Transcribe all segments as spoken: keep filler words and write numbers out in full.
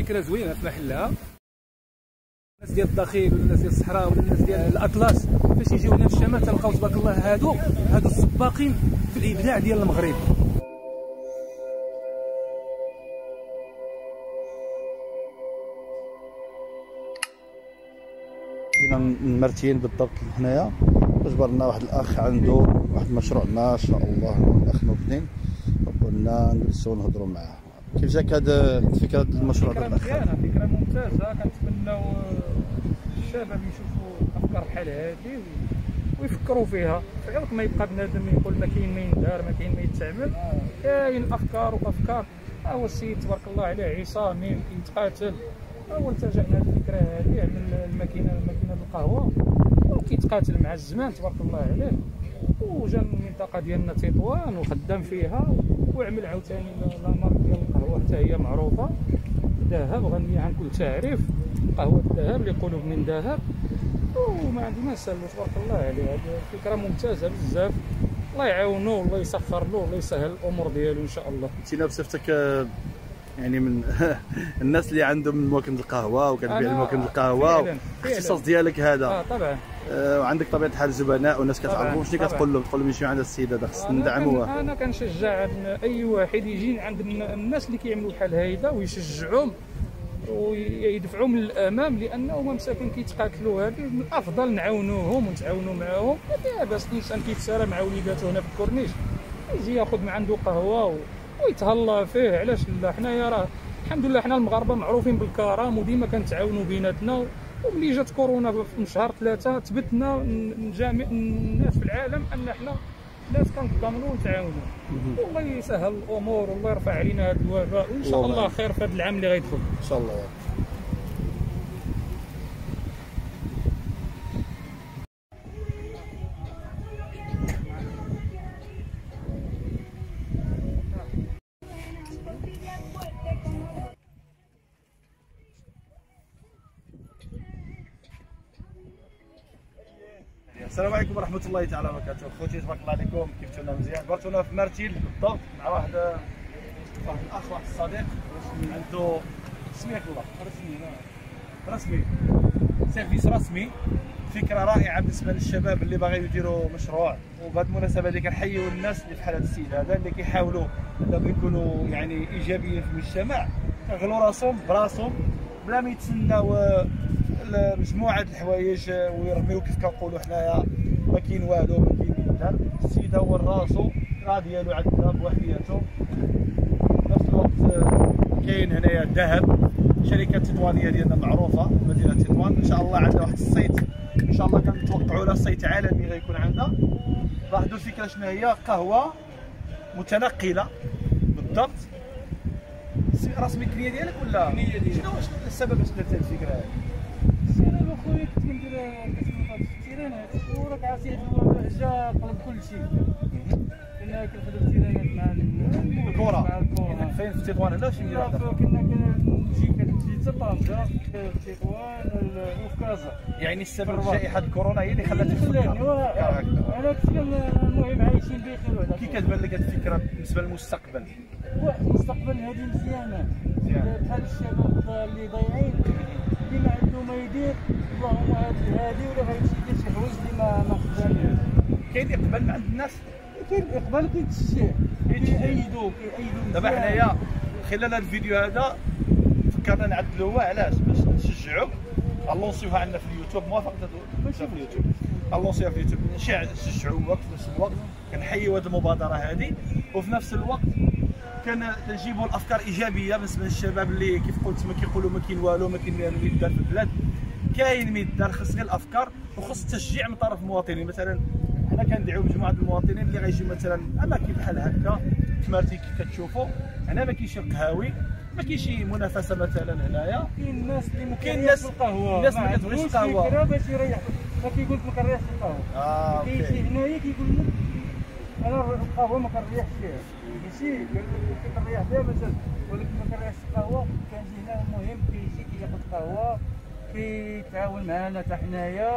فكره زوينه في محلها. الناس ديال الدخيل ولا الناس ديال الصحراء ولا الناس ديال الاطلس فاش يجيو هنا في الشمال تلقاو تبارك الله هادو هادو السباقين في الابداع ديال المغرب. جينا مرتين بالضبط هنايا، جبرنا واحد الاخ عنده واحد المشروع ما شاء الله، الاخ نور الدين، قلنا نجلسوا ونهضروا معاه. كيف جاك هذا الفكره ديال المشروع فكره مزيانه، فكره ممتازه. كنتمناو الشباب يشوفوا افكار بحال هذه ويفكروا فيها. غير ما يبقى بنادم يقول ما كاين ما يندار ما كاين ما يتعمل، كاين افكار وافكار. ها هو السيد تبارك الله عليه عصامي كيتقاتل، هو التجأنا للفكره هذه، عمل الماكينه الماكينه القهوه وكيتقاتل مع الزمان تبارك الله عليه. وجا من المنطقه ديالنا تطوان وخدام فيها، وعمل عاوتاني لا مارك ديال القهوه حتى هي معروفه، ذهب غنيه عن كل تعريف، قهوه الذهب لقلوب من ذهب. وما عندي ما نسالو تبارك الله عليه. هذه فكره ممتازه بزاف، الله يعاونو والله يسخر له والله يسهل الامور ديالو ان شاء الله. انت بصفتك يعني من الناس اللي عندهم ماكينه القهوه وكتبيع ماكينه القهوه، الاختصاص ديالك هذا. اه طبعا. آه وعندك طبيعه الحال زبناء وناس كتعرفهم، شنو كتقول لهم؟ تقول لهم يمشيو عند السيد هذا خصنا ندعموه. انا كنشجع اي واحد يجي عند الناس اللي كيعملوا بحال هيدا ويشجعهم ويدفعوهم للامام، لانه هما مساكن كيتقاتلوا. هذه من الافضل نعاونوهم ونتعاونوا معاهم. ما فيها باس الانسان كيتسالى مع وليداته هنا في الكورنيش، يجي ياخذ من عنده قهوه ويتهلا فيه. علاش لا؟ حنايا راه الحمد لله حنا المغاربه معروفين بالكرم وديما كنتعاونوا بيناتنا. وملي جات كورونا في شهر ثلاثه تبتنا جميع الناس في العالم ان حنا ناس كنتضامنوا ونتعاونوا. والله يسهل الامور والله يرفع علينا هذا الوباء، وان شاء الله خير في هذا العام اللي غيدخل ان شاء الله. السلام عليكم ورحمه الله تعالى وبركاته. خوتي تبارك الله عليكم، كيفتونا مزيان؟ برتونا في مرتيل بالضبط مع واحد واحد الاخ واحد الصديق عنده سميك الله رسمي رسمي سيرفيس رسمي. فكره رائعه بالنسبه للشباب اللي باغيين يديروا مشروع. وبهذه المناسبه اللي كنحيوا الناس اللي بحال هذا السيد هذا اللي كيحاولوا انهم يكونوا يعني ايجابيين في المجتمع، كيغلوا راسهم براسهم بلا ما يتسناو مجموعه الحوايج ويرميو كيف كنقولوا حنايا ما كاين والو ما كاين ما يدار. السيد هو راسو راه ديالو عندنا بوحدياتو. في نفس الوقت كاين هنايا الذهب، شركه تطوانيه ديالنا معروفه مدينه تطوان. ان شاء الله عندنا واحد الصيت ان شاء الله كنتوقعوا له صيت عالمي غيكون عندنا. لاحظوا الفكره شنو هي، قهوه متنقله بالضبط. رسمي الكنيه ديالك ولا الكنيه ديالك؟ شنو السبب باش درت هذه الفكره هذه؟ السيران اخويا كنت كندير كتبقى في التيرانات وراك عارف هذا جا قلب كل شيء. كنا كنخدم التيرانات مع الكره مع الكره فين في تطوان هنا واش ندير هذا؟ كنا كنجي كتجي حتى طنجه في تطوان وفي كازا. يعني السبب جائحه الكورونا هي اللي خلاتك تفكر. انا كنت المهم عايشين بخير وهذا. كي كتبان لك هذه الفكره بالنسبه للمستقبل؟ المستقبل هذه مزيانه بحال الشباب اللي ضايعين اللي ما عنده ما يدير، اللهم هادي ولا غيمشي يدير شي حوايج اللي ما ما خدامينش. كاين اقبال من عند الناس؟ كاين اقبال كيتشجع كيأيدوا كيأيدوا. دابا حنايا خلال هذا الفيديو هذا فكرنا نعدلوه. علاش؟ باش نشجعوك. غنلونسيوها عندنا في اليوتيوب موافق في اليوتيوب، غنلونسيوها في اليوتيوب نشجعوك في نفس الوقت. كنحيوا هذه المبادره هذه، وفي نفس الوقت كنجيبوا الافكار ايجابيه بالنسبه للشباب اللي كيف قلت ما كيقولوا ما كاين والو ما كاين ما يدار في البلاد. كاين ما يدار، خص غير الافكار وخص التشجيع من طرف المواطنين. مثلا حنا كندعيو مجموعه المواطنين اللي غيجيو مثلا اماكن بحال هكا في مرتي كيف كتشوفوا هنا ما كاينش القهاوي، ما كاينش شي منافسه مثلا هنايا. كاين الناس اللي ما كاين الناس القهوه الناس ما كتبغيش القهوه فكره باش يريح، ما كيقول لك ما كنريحش القهوه. اه اوكي. كاين شي هنايا كيقول لك انا القهوه ما كنريحش فيها، ماشي كنريح فيها مثلا ولكن ما كنريحش القهوه. كنجي هنا المهم كيجي كياخذ قهوه كيتعاون معنا حتى حنايا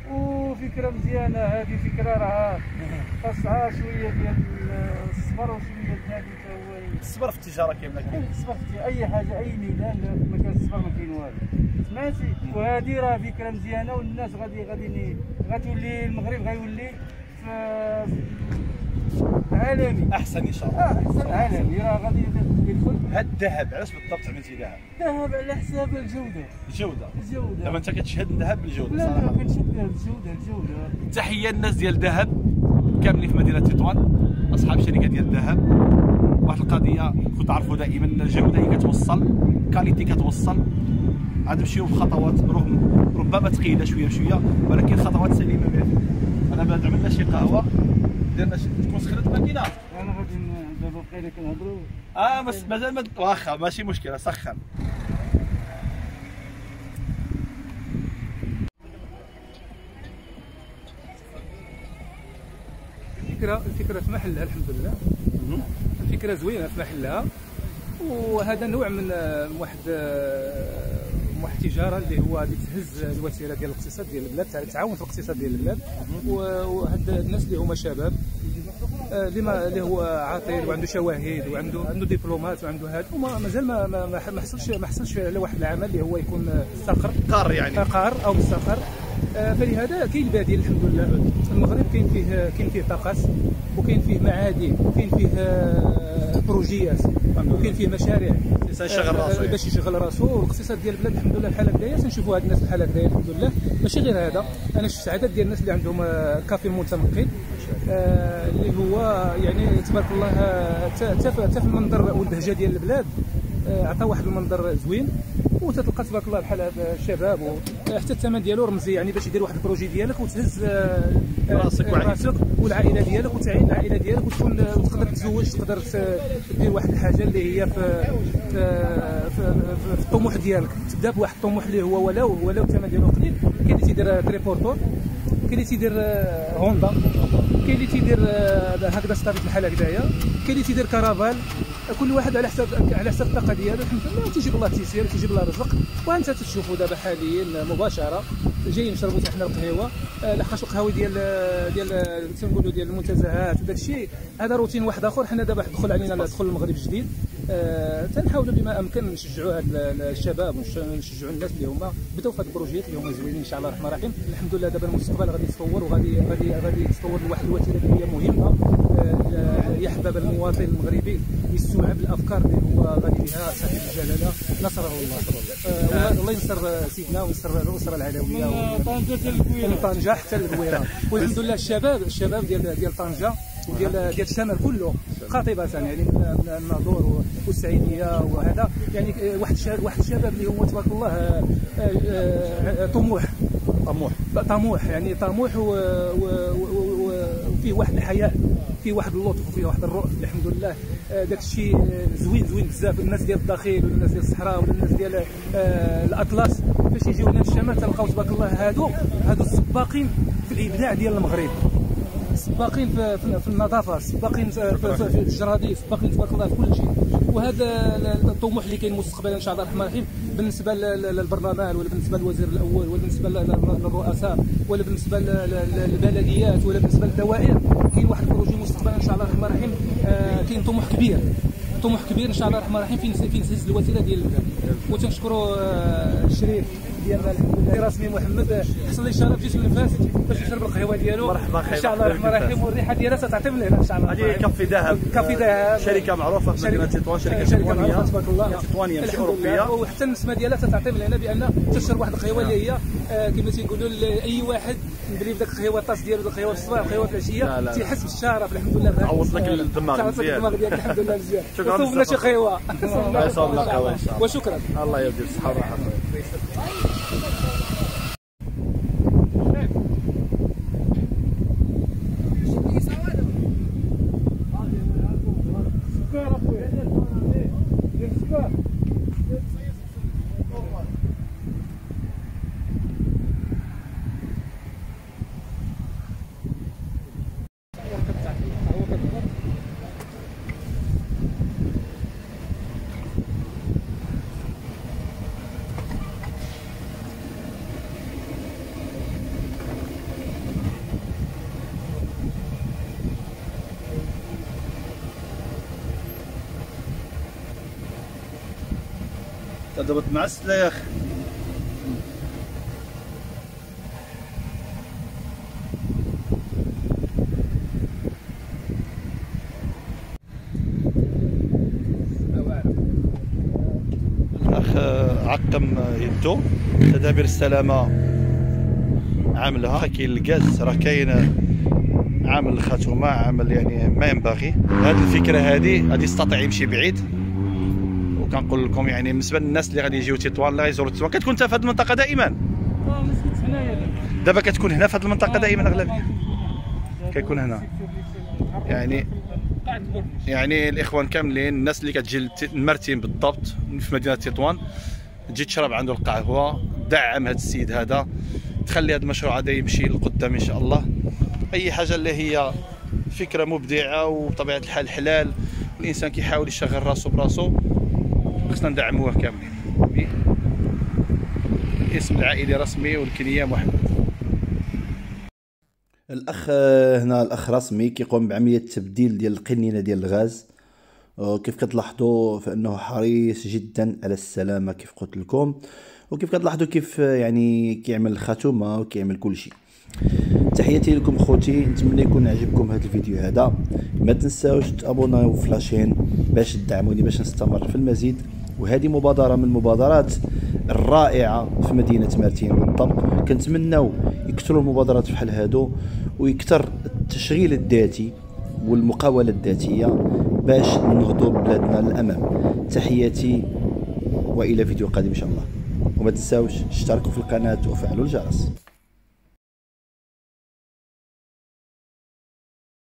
وفكره مزيانه هذه، فكره راه خاصها شويه ديال الصبر وشويه ديال هذه حتى هو الصبر في التجاره كاين ولا كاين؟ الصبر في اي حاجه، اي ميدان ما كان الصبر ما كاين والو، سمعتي؟ وهذه راه فكره مزيانه، والناس غادي غادي غتولي المغرب غيولي في عالمي احسن ان شاء الله. اه احسن عالمي، راه غادي يدخل. هاد الذهب علاش بالضبط عملتي ذهب؟ الذهب على حساب الجوده. الجوده الجوده دابا انت كتشهد الذهب بالجوده لا صراحه. لا كنشد الجوده الجوده. تحيه للناس ديال الذهب كاملين في مدينه تطوان، اصحاب الشركه ديال الذهب. واحد القضيه كنت تعرفوا دائما، الجوده هي كتوصل، كاليتي كتوصل. عاد نمشيو بخطوات رغم ربما ثقيله شويه بشويه، ولكن خطوات سليمه مية بالمية. انا بعد عملنا شي قهوه، درنا شي تكون سخنت الماكينه. انا غادي دابا بقينا كنهضروا اه بس مازال ما واخا ماشي مشكله، سخن. الفكره الفكره في محلها الحمد لله، الفكره زوينه في محلها، وهذا نوع من واحد واحد التجاره اللي هو غادي تهز الوتيره ديال الاقتصاد ديال البلاد، تعاون في الاقتصاد ديال البلاد. وهاد الناس اللي هما شباب اللي ما اللي هو عاطل وعنده شواهد وعنده عنده دبلومات وعنده هذا، وما مازال ما ما ما حصلش ما حصلش على واحد العمل اللي هو يكون مستقر قار يعني قار او مستقر. فلهذا كاين البديل الحمد لله. المغرب كاين فيه كاين فيه طاقات، وكاين فيه معادن، وكاين فيه بروجيات، وكاين فيه مشاريع يشغل راسو باش يشغل راسو. والاقتصاد ديال البلاد الحمد لله بحال هكذايا، تنشوفوا هاد الناس بحال هكذايا الحمد لله. ماشي غير هذا، انا شفت عدد ديال الناس اللي عندهم كافي المتنقل اللي هو يعني تبارك الله حتى في المنظر والبهجه ديال البلاد عطى واحد المنظر زوين. وتتلقى تبارك الله بحال هذا الشباب، وحتى الثمن ديالو رمزي، يعني باش يدير واحد البروجي ديالك وتهز راسك راسك والعائله ديالك وتعين العائله ديالك، وتكون تقدر تتزوج، تقدر دير واحد الحاجه اللي هي في في, في الطموح ديالك. تبدا بواحد الطموح اللي هو ولو ولو الثمن ديالو قليل. كاين اللي تيدير تريبورتور، كاين اللي تيدير هوندا، كاين اللي تيدير هكذا ستافيت بحال هكذايا، كاين اللي تيدير كرافال. كل واحد على حساب على حساب الطاقه ديالو الحمد لله، وتيجيب الله التيسير وتيجيب الله الرزق. وانت تشوفوا دابا حاليا مباشره جايين نشربوا حنا القهوه، لحقاش القهوه ديال ديال تنقولوا ديال المنتزهات وداك الشيء هذا روتين واحد اخر. حنا دابا دخل علينا دخل المغرب الجديد، أه تنحاولوا بما امكن نشجعوا هاد الشباب ونشجعوا الناس اللي هما بداو في هاد البروجيات اللي هما زوينين ان شاء الله الرحمن الرحيم. الحمد لله دابا المستقبل غادي يتطور، وغادي غادي غادي يتطور لواحد الوتيره اللي هي مهمه. أه يحبب المواطن المغربي يستوعب الافكار اللي هو غادي بها صاحب الجلاله نصره الله. أه الله ينصر سيدنا وينصر الاسره العلويه من طنجه حتى للكويره، من طنجه حتى للكويره. والحمد لله الشباب الشباب ديال ديال طنجه وديال ديال الشمال كله قاطبه، يعني من الناظور والسعيديه وهذا، يعني واحد واحد الشباب اللي هو تبارك الله طموح طموح طموح يعني طموح وفيه واحد الحياء، فيه واحد اللطف، وفيه واحد الرؤف. الحمد لله داك الشيء زوين زوين بزاف. الناس ديال الداخل والناس ديال الصحراء والناس ديال الاطلس فاش يجيو هنا في الشمال تلقاو تبارك الله هادو هادو السباقين في الابداع ديال المغرب، سباقين في, في, في النظافه، سباقين في, في, في الجراديس، سباقين تبارك الله في كل شيء. وهذا الطموح اللي كاين مستقبلا ان شاء الله الرحمن الرحيم بالنسبه للبرلمان، ولا بالنسبه للوزير الاول، ولا بالنسبه للرؤساء، ولا بالنسبه للبلديات، ولا بالنسبه للدوائر. كاين واحد البروجي مستقبلا ان شاء الله الرحمن الرحيم. آه كاين طموح كبير، طموح كبير ان شاء الله الرحمن الرحيم فين فين تهز الوتيره ديال البلاد. وتنشكروا آه الشريف ديالنا الحمد لله رسمي محمد، حصل لي الشرف جيت من فاس باش نشرب القهوه ديالو. مرحبا خير ان شاء الله الرحمن الرحيم. والريحه ديالها ستعطي من هنا ان شاء الله. هذه كافي ذهب، كافي ذهب شركه معروفه في مدينه تطوان، شركه تطوانيه تبارك الله تطوانيه ماشي اوروبيه. وحتى النسمه ديالها ستعطي من هنا بان تشرب واحد القهوه اللي هي آه كما تيقولوا اي واحد ندير بداك القهوه الطاس ديالو، القهوه الصباح، القهوه العشيه، تيحس بالشرف الحمد لله. عوض لك الدماغ مزيان، الدماغ ديالك الحمد لله مزيان. شكرا صوبنا شي قهوه، الله يصوب لك قهوه ان شاء الله. وشكرا. الله يبارك الصحه والراحه. تضبط مع السلاخ. الاخ عقم يدو تدابير السلامه عاملها. كاين الغاز راه كاين، عامل الخاتومه، عامل يعني ما ينبغي. هذه الفكره هذه غادي يستطيع يمشي بعيد. وكنقول لكم يعني بالنسبه للناس اللي غادي يجيو تطوان، اللي غيزوروا تطوان، كتكون انت في هذه المنطقه دائما؟ اه مسكت هنايا دابا. دابا كتكون هنا في هذه المنطقه دائما اغلبيه؟ كيكون هنا يعني يعني الاخوان كاملين، الناس اللي كتجي المرتين بالضبط في مدينه تطوان تجي تشرب عنده القهوه، دعم هذا السيد هذا، تخلي هذا المشروع هذا يمشي لقدام ان شاء الله. اي حاجه اللي هي فكره مبدعه وبطبيعه الحال حلال، الانسان كيحاول يشغل راسو براسو، خصنا ندعموه كاملين. الاسم العائلي رسمي والكنيه محمد. الاخ هنا الاخ رسمي كيقوم بعمليه تبديل ديال القنينه ديال الغاز. كيف كتلاحظوا فانه حريص جدا على السلامه كيف قلت لكم، وكيف كتلاحظوا كيف يعني كيعمل الخاتومه وكيعمل كل شيء. تحياتي لكم خوتي، نتمنى يكون عجبكم هذا الفيديو هذا. ما تنساوش تابوناو في لاشين باش تدعموني باش نستمر في المزيد. وهذه مبادره من المبادرات الرائعه في مدينه مرتين بالضبط. كنتمناو يكثروا المبادرات بحال هادو، ويكثر التشغيل الذاتي والمقاوله الذاتيه باش نهضوا بلادنا للامام. تحياتي والى فيديو قادم ان شاء الله. وما تنساوش تشتركوا في القناه وفعلوا الجرس.